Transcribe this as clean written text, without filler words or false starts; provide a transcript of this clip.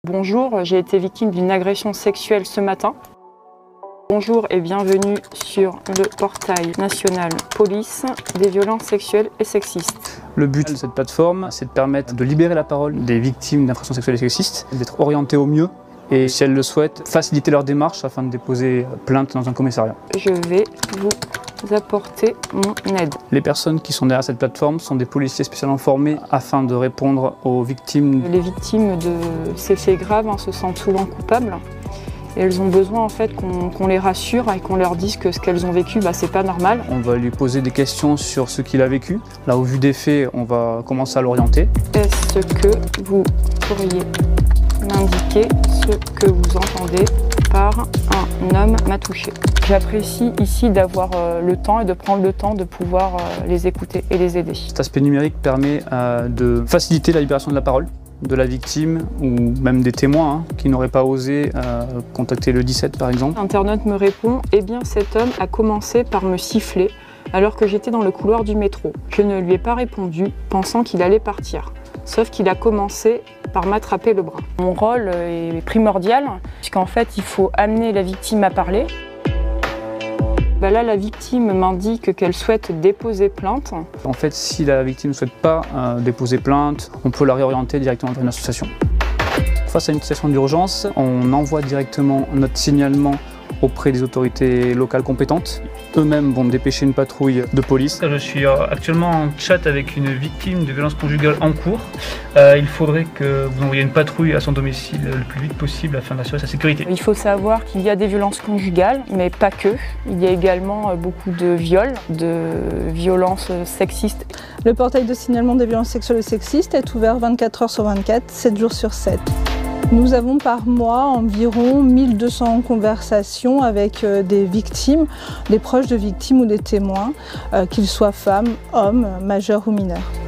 Bonjour, j'ai été victime d'une agression sexuelle ce matin. Bonjour et bienvenue sur le portail national police des violences sexuelles et sexistes. Le but de cette plateforme, c'est de permettre de libérer la parole des victimes d'infractions sexuelles et sexistes, d'être orientées au mieux et, si elles le souhaitent, faciliter leur démarche afin de déposer plainte dans un commissariat. Je vais vous apporter mon aide. Les personnes qui sont derrière cette plateforme sont des policiers spécialement formés afin de répondre aux victimes. Les victimes de ces faits graves se sentent souvent coupables. Et elles ont besoin en fait qu'on les rassure et qu'on leur dise que ce qu'elles ont vécu, c'est pas normal. On va lui poser des questions sur ce qu'il a vécu. Là, au vu des faits, on va commencer à l'orienter. Est-ce que vous pourriez m'indiquer ce que vous entendez par un homme m'a touché? J'apprécie ici d'avoir le temps et de prendre le temps de pouvoir les écouter et les aider. Cet aspect numérique permet de faciliter la libération de la parole de la victime ou même des témoins qui n'auraient pas osé contacter le 17 par exemple. L'internaute me répond « Eh bien cet homme a commencé par me siffler alors que j'étais dans le couloir du métro. Je ne lui ai pas répondu pensant qu'il allait partir. Sauf qu'il a commencé par m'attraper le bras. » Mon rôle est primordial puisqu'en fait il faut amener la victime à parler. Là, la victime m'indique qu'elle souhaite déposer plainte. En fait, si la victime ne souhaite pas déposer plainte, on peut la réorienter directement vers une association. Face à une situation d'urgence, on envoie directement notre signalement auprès des autorités locales compétentes. Eux-mêmes vont dépêcher une patrouille de police. Je suis actuellement en chat avec une victime de violences conjugales en cours. Il faudrait que vous envoyiez une patrouille à son domicile le plus vite possible afin d'assurer sa sécurité. Il faut savoir qu'il y a des violences conjugales, mais pas que. Il y a également beaucoup de viols, de violences sexistes. Le portail de signalement des violences sexuelles et sexistes est ouvert 24 heures sur 24, 7 jours sur 7. Nous avons par mois environ 1200 conversations avec des victimes, des proches de victimes ou des témoins, qu'ils soient femmes, hommes, majeurs ou mineurs.